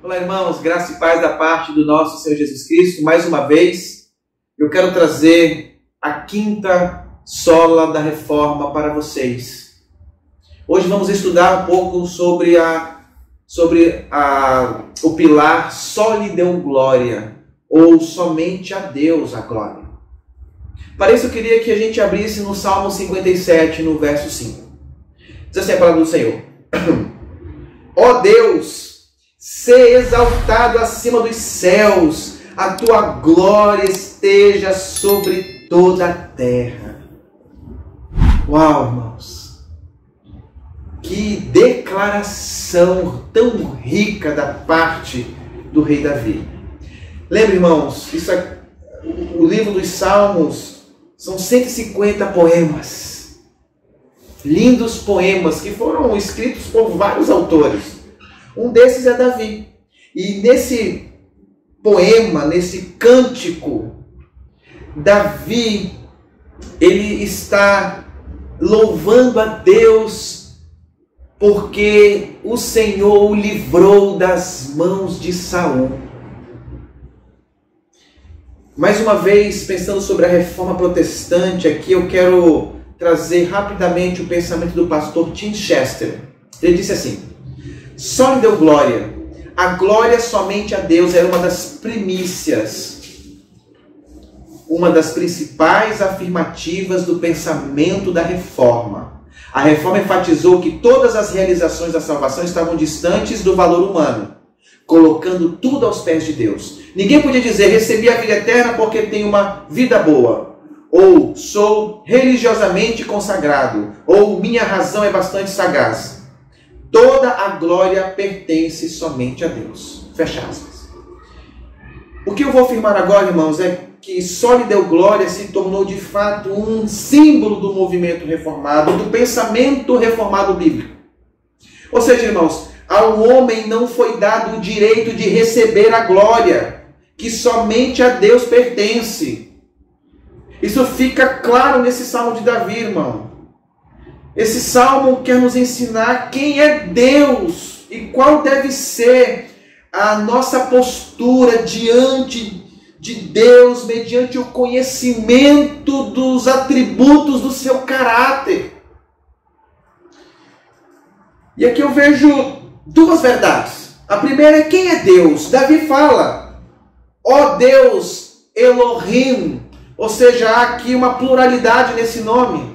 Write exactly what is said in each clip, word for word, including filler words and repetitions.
Olá, irmãos, graça e paz da parte do nosso Senhor Jesus Cristo. Mais uma vez, eu quero trazer a quinta sola da reforma para vocês. Hoje vamos estudar um pouco sobre, a, sobre a, o pilar só lhe deu glória, ou somente a Deus a glória. Para isso eu queria que a gente abrisse no Salmo cinquenta e sete, no verso cinco. Diz assim a palavra do Senhor: Ó Deus, ser exaltado acima dos céus, a tua glória esteja sobre toda a terra. Uau, irmãos! Que declaração tão rica da parte do rei Davi. Lembra, irmãos, isso é, o livro dos Salmos são cento e cinquenta poemas. Lindos poemas que foram escritos por vários autores. Um desses é Davi. E nesse poema, nesse cântico, Davi, ele está louvando a Deus porque o Senhor o livrou das mãos de Saul. Mais uma vez, pensando sobre a reforma protestante, aqui eu quero trazer rapidamente o pensamento do pastor Tim Chester. Ele disse assim: só lhe deu glória. A glória somente a Deus era uma das primícias, uma das principais afirmativas do pensamento da reforma. A reforma enfatizou que todas as realizações da salvação estavam distantes do valor humano, colocando tudo aos pés de Deus. Ninguém podia dizer: recebi a vida eterna porque tenho uma vida boa, ou sou religiosamente consagrado, ou minha razão é bastante sagaz. Toda a glória pertence somente a Deus. Fecha aspas. O que eu vou afirmar agora, irmãos, é que só lhe deu glória se tornou de fato um símbolo do movimento reformado, do pensamento reformado bíblico. Ou seja, irmãos, ao homem não foi dado o direito de receber a glória, que somente a Deus pertence. Isso fica claro nesse Salmo de Davi, irmão. Esse salmo quer nos ensinar quem é Deus e qual deve ser a nossa postura diante de Deus, mediante o conhecimento dos atributos do seu caráter. E aqui eu vejo duas verdades. A primeira é quem é Deus. Davi fala: ó Deus Elohim, ou seja, há aqui uma pluralidade nesse nome.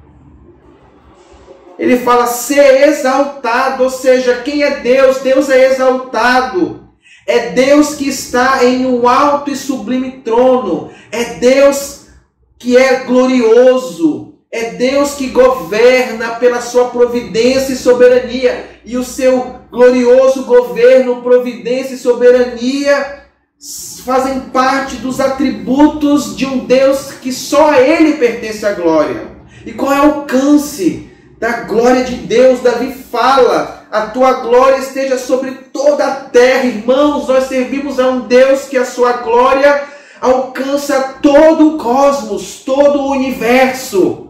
Ele fala ser exaltado, ou seja, quem é Deus? Deus é exaltado. É Deus que está em um alto e sublime trono. É Deus que é glorioso. É Deus que governa pela sua providência e soberania. E o seu glorioso governo, providência e soberania fazem parte dos atributos de um Deus que só a Ele pertence a glória. E qual é o alcance da glória de Deus? Davi fala: a tua glória esteja sobre toda a terra. Irmãos, nós servimos a um Deus que a sua glória alcança todo o cosmos, todo o universo.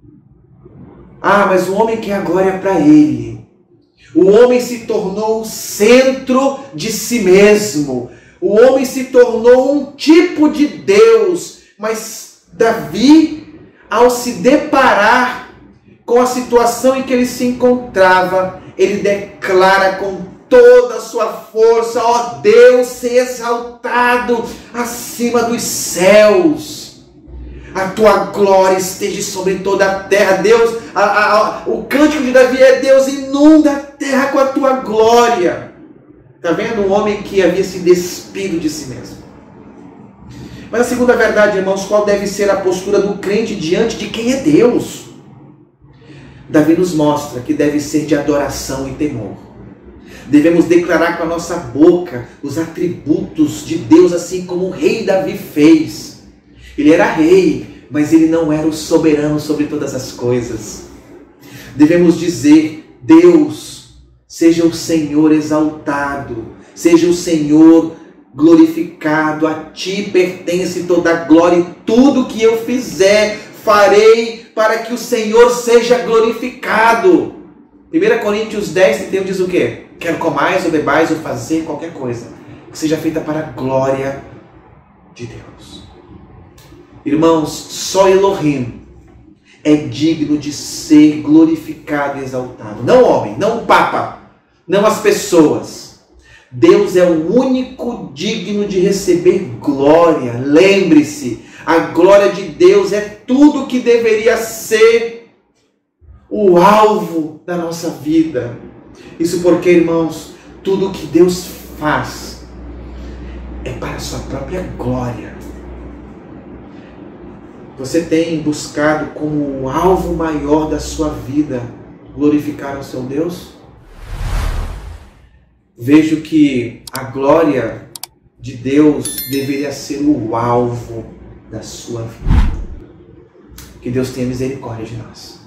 Ah, mas o homem quer a glória para ele. O homem se tornou o centro de si mesmo. O homem se tornou um tipo de Deus. Mas Davi, ao se deparar com a situação em que ele se encontrava, ele declara com toda a sua força: ó Deus, seja exaltado acima dos céus. A tua glória esteja sobre toda a terra. Deus, a, a, a, o cântico de Davi é: Deus, inunda a terra com a tua glória. Está vendo? Um homem que havia se despido de si mesmo. Mas a segunda verdade, irmãos, qual deve ser a postura do crente diante de quem é Deus? Davi nos mostra que deve ser de adoração e temor. Devemos declarar com a nossa boca os atributos de Deus, assim como o rei Davi fez. Ele era rei, mas ele não era o soberano sobre todas as coisas. Devemos dizer: Deus, seja o Senhor exaltado, seja o Senhor glorificado, a ti pertence toda a glória, e tudo que eu fizer, farei para que o Senhor seja glorificado. primeira Coríntios dez, trinta e um diz o quê? Quero comais ou bebais ou fazer qualquer coisa que seja feita para a glória de Deus. Irmãos, só Elohim é digno de ser glorificado e exaltado. Não o homem, não o Papa, não as pessoas. Deus é o único digno de receber glória. Lembre-se, a glória de Deus é tudo que deveria ser o alvo da nossa vida. Isso porque, irmãos, tudo que Deus faz é para a sua própria glória. Você tem buscado como o alvo maior da sua vida glorificar ao seu Deus? Vejo que a glória de Deus deveria ser o alvo da sua vida. Que Deus tenha misericórdia de nós.